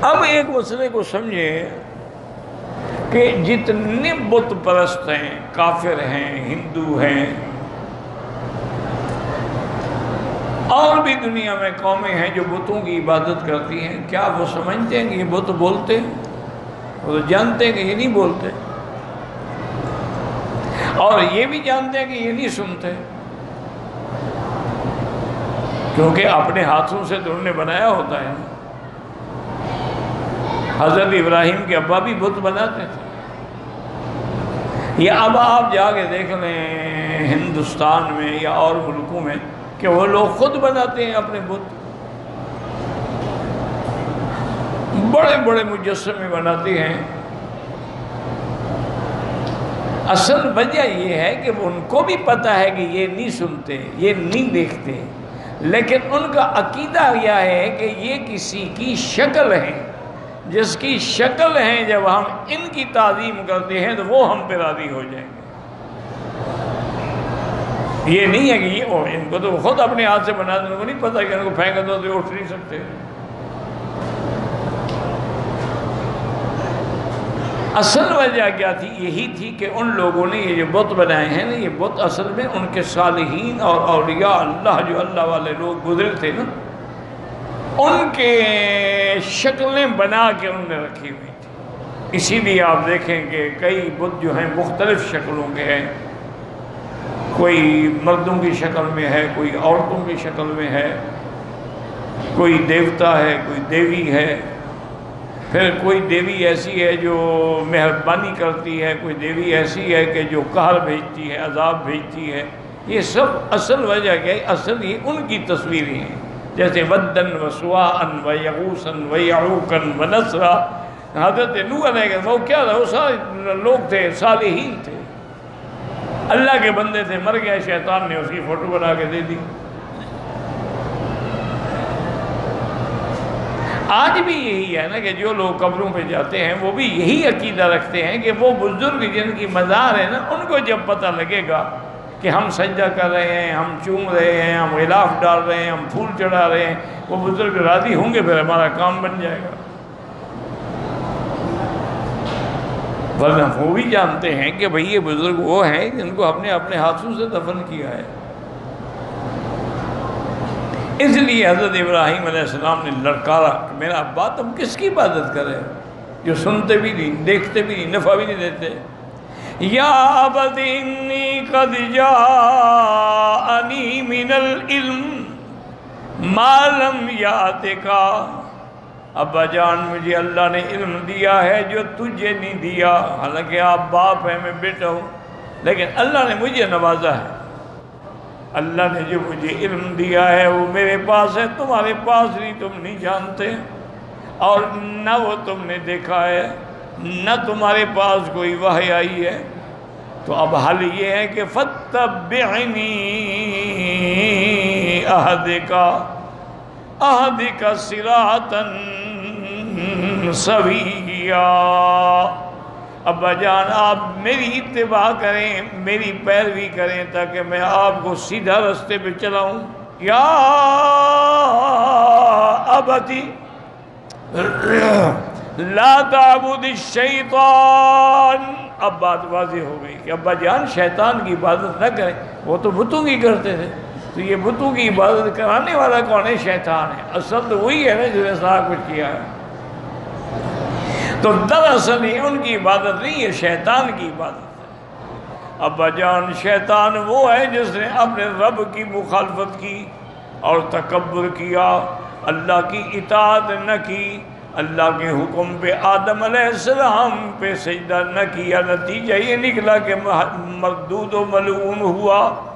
اب ایک مسئلے کو سمجھیں کہ جتنے بت پرست ہیں، کافر ہیں، ہندو ہیں، اور بھی دنیا میں قومیں ہیں جو بتوں کی عبادت کرتی ہیں، کیا وہ سمجھتے ہیں کہ یہ بت بولتے ہیں؟ وہ جانتے ہیں کہ یہ نہیں بولتے، اور یہ بھی جانتے ہیں کہ یہ نہیں سنتے، کیونکہ اپنے ہاتھوں سے تو انہوں نے بنایا ہوتا ہے۔ حضرت ابراہیم کے ابا بھی بت بناتے تھے۔ یا اب آپ جا کے دیکھ لیں ہندوستان میں یا اور ملکوں میں کہ وہ لوگ خود بناتے ہیں اپنے بت، بڑے بڑے مجسمے بناتے ہیں۔ اصل وجہ یہ ہے کہ ان کو بھی پتہ ہے کہ یہ نہیں سنتے، یہ نہیں دیکھتے، لیکن ان کا عقیدہ یہ ہے کہ یہ کسی کی شکل ہے، جس کی شکل ہے جب ہم ان کی تعظیم کرتے ہیں تو وہ ہم پہ راضی ہو جائیں گے۔ یہ نہیں ہے کہ ان کو تو خود اپنے ہاتھ سے بنا دیں، ان کو نہیں پتہ کہ ان کو پھینک دو تو اٹھ نہیں سکتے۔ اصل وجہ کیا تھی؟ یہی تھی کہ ان لوگوں نے یہ جو بت بنائے ہیں نا، یہ بت اصل میں ان کے صالحین اور اولیاء اللہ جو اللہ والے لوگ گزرے تھے نا، ان کے شکلیں بنا کے انہوں نے رکھی ہوئی تھی۔ اسی لیے آپ دیکھیں کہ کئی بت جو ہیں مختلف شکلوں کے ہیں، کوئی مردوں کی شکل میں ہے، کوئی عورتوں کی شکل میں ہے، کوئی دیوتا ہے، کوئی دیوی ہے، پھر کوئی دیوی ایسی ہے جو مہربانی کرتی ہے، کوئی دیوی ایسی ہے کہ جو قہر بھیجتی ہے، عذاب بھیجتی ہے۔ یہ سب اصل وجہ کیا ہے؟ اصل یہ ان کی تصویریں ہیں، جیسے ودن و سواعن و یغوثن و یعوقن و نصرا۔ حضرت نوح علیہ السلام وہ کیا تھا؟ وہ سارے لوگ تھے، صالحین تھے، اللہ کے بندے تھے، مر گیا، شیطان نے اس کی فوٹو بنا کے دے دی۔ آج بھی یہی ہے نا کہ جو لوگ قبروں پہ جاتے ہیں وہ بھی یہی عقیدہ رکھتے ہیں کہ وہ بزرگ جن کی مزار ہے نا، ان کو جب پتہ لگے گا کہ ہم سجدہ کر رہے ہیں، ہم چوم رہے ہیں، ہم غلاف ڈال رہے ہیں، ہم پھول چڑھا رہے ہیں، وہ بزرگ راضی ہوں گے، پھر ہمارا کام بن جائے گا۔ ورنہ وہ بھی جانتے ہیں کہ بھئی یہ بزرگ وہ ہیں جن کو ہم نے اپنے ہاتھوں سے دفن کیا ہے۔ اس لیے حضرت ابراہیم علیہ السلام نے لڑکارا کہ میرا ابا تم کس کی عبادت کرے جو سنتے بھی نہیں، دیکھتے بھی نہیں، نفع بھی نہیں دیتے۔ یا ابت انی قد جاءنی من العلم ما لم یاتک، ابا جان مجھے اللہ نے علم دیا ہے جو تجھے نہیں دیا، حالانکہ آپ باپ ہیں، میں بیٹا ہوں، لیکن اللہ نے مجھے نوازا ہے۔ اللہ نے جو مجھے علم دیا ہے وہ میرے پاس ہے، تمہارے پاس نہیں، تم نہیں جانتے، اور نہ وہ تم نے دیکھا ہے، نہ تمہارے پاس کوئی وحی آئی ہے۔ تو اب حل یہ ہے کہ فَاتَّبِعْنِی أَهْدِكَ صِرَاطًا سَوِيًّا۔ ابا جان آپ میری اتباع کریں، میری پیروی کریں تاکہ میں آپ کو سیدھا رستے پہ چلاؤں۔ یا ابتی لا تعبد الشیطان، اب بات واضح ہو گئی کہ ابا جان شیطان کی عبادت نہ کریں، وہ تو بتوں کی کرتے تھے، تو یہ بتوں کی عبادت کرانے والا کون ہے؟ شیطان ہے۔ اصل تو وہی ہے نا جس نے سارا کچھ کیا ہے۔ تو دراصل یہ ان کی عبادت نہیں ہے، شیطان کی عبادت ہے۔ ابا جان شیطان وہ ہے جس نے اپنے رب کی مخالفت کی اور تکبر کیا، اللہ کی اطاعت نہ کی، اللہ کے حکم پہ آدم علیہ السلام پہ سجدہ نہ کیا، نتیجہ یہ نکلا کہ مردود و ملعون ہوا۔